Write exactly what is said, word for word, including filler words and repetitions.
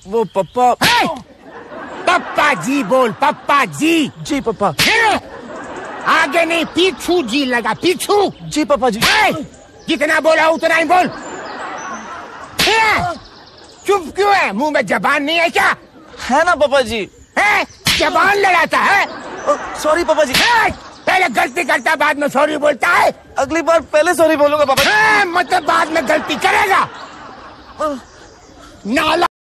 वो पप्पा। पप्पा जी बोल, पप्पा जी। जी पापा। आगे नहीं, पीछू जी लगा, पीछू। जी पापा जी। जितना बोला उतना ही बोल। चुप क्यों है? मुंह में जबान नहीं है क्या? है ना पापा जी। है? जबान लड़ाता है। सॉरी पापा जी। पहले गलती करता बाद में सॉरी बोलता है। अगली बार पहले सॉरी बोलूंगा पापा जी। मतलब बाद में गलती करेगा नाला।